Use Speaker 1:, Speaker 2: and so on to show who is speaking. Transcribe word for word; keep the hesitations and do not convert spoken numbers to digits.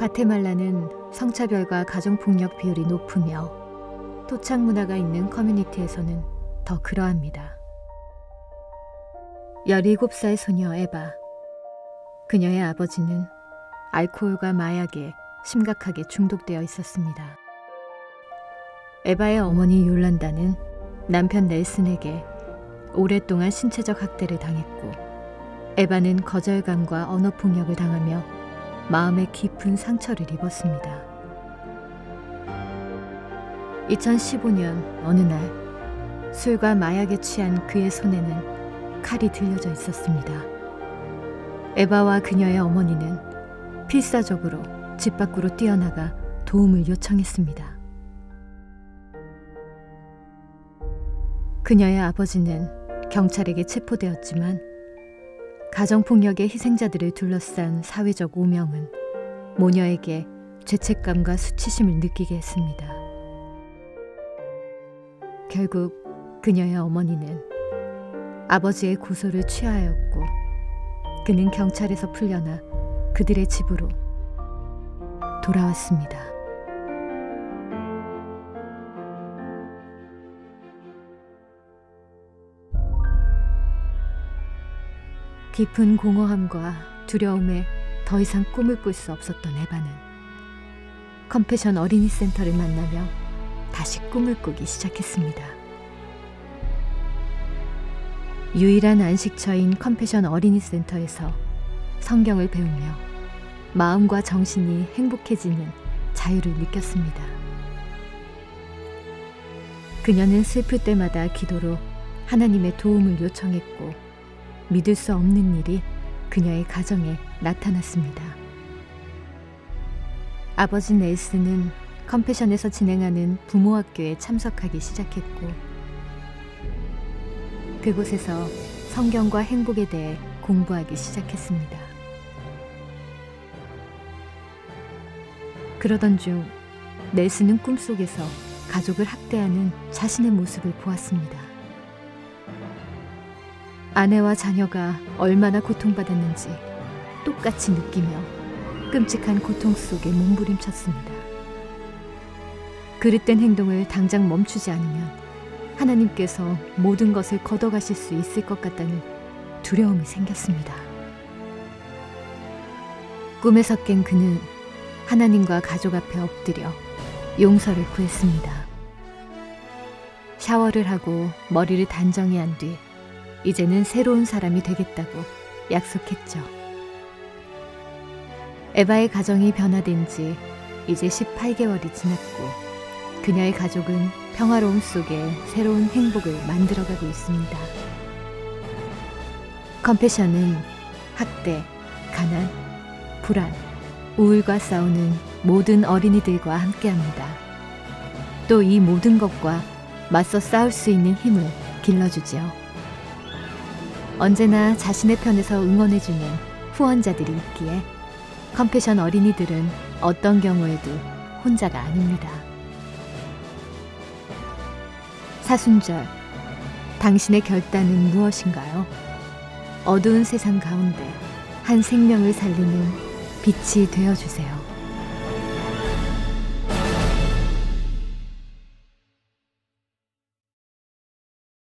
Speaker 1: 과테말라는 성차별과 가정폭력 비율이 높으며 토착 문화가 있는 커뮤니티에서는 더 그러합니다. 열일곱 살 소녀 에바. 그녀의 아버지는 알코올과 마약에 심각하게 중독되어 있었습니다. 에바의 어머니 욜란다는 남편 넬슨에게 오랫동안 신체적 학대를 당했고, 에바는 거절감과 언어폭력을 당하며 마음에 깊은 상처를 입었습니다. 이천십오 년 어느 날 술과 마약에 취한 그의 손에는 칼이 들려져 있었습니다. 에바와 그녀의 어머니는 필사적으로 집 밖으로 뛰어나가 도움을 요청했습니다. 그녀의 아버지는 경찰에게 체포되었지만 가정폭력의 희생자들을 둘러싼 사회적 오명은 모녀에게 죄책감과 수치심을 느끼게 했습니다. 결국 그녀의 어머니는 아버지의 고소를 취하였고, 그는 경찰에서 풀려나 그들의 집으로 돌아왔습니다. 깊은 공허함과 두려움에 더 이상 꿈을 꿀 수 없었던 에바는 컴패션 어린이 센터를 만나며 다시 꿈을 꾸기 시작했습니다. 유일한 안식처인 컴패션 어린이 센터에서 성경을 배우며 마음과 정신이 행복해지는 자유를 느꼈습니다. 그녀는 슬플 때마다 기도로 하나님의 도움을 요청했고, 믿을 수 없는 일이 그녀의 가정에 나타났습니다. 아버지 넬슨은 컴패션에서 진행하는 부모학교에 참석하기 시작했고, 그곳에서 성경과 행복에 대해 공부하기 시작했습니다. 그러던 중 넬슨은 꿈속에서 가족을 학대하는 자신의 모습을 보았습니다. 아내와 자녀가 얼마나 고통받았는지 똑같이 느끼며 끔찍한 고통 속에 몸부림쳤습니다. 그릇된 행동을 당장 멈추지 않으면 하나님께서 모든 것을 걷어가실 수 있을 것 같다는 두려움이 생겼습니다. 꿈에서 깬 그는 하나님과 가족 앞에 엎드려 용서를 구했습니다. 샤워를 하고 머리를 단정히 한 뒤 이제는 새로운 사람이 되겠다고 약속했죠. 에바의 가정이 변화된 지 이제 십팔 개월이 지났고, 그녀의 가족은 평화로움 속에 새로운 행복을 만들어가고 있습니다. 컴패션은 학대, 가난, 불안, 우울과 싸우는 모든 어린이들과 함께합니다. 또 이 모든 것과 맞서 싸울 수 있는 힘을 길러주지요. 언제나 자신의 편에서 응원해주는 후원자들이 있기에 컴패션 어린이들은 어떤 경우에도 혼자가 아닙니다. 사순절, 당신의 결단은 무엇인가요? 어두운 세상 가운데 한 생명을 살리는 빛이 되어주세요.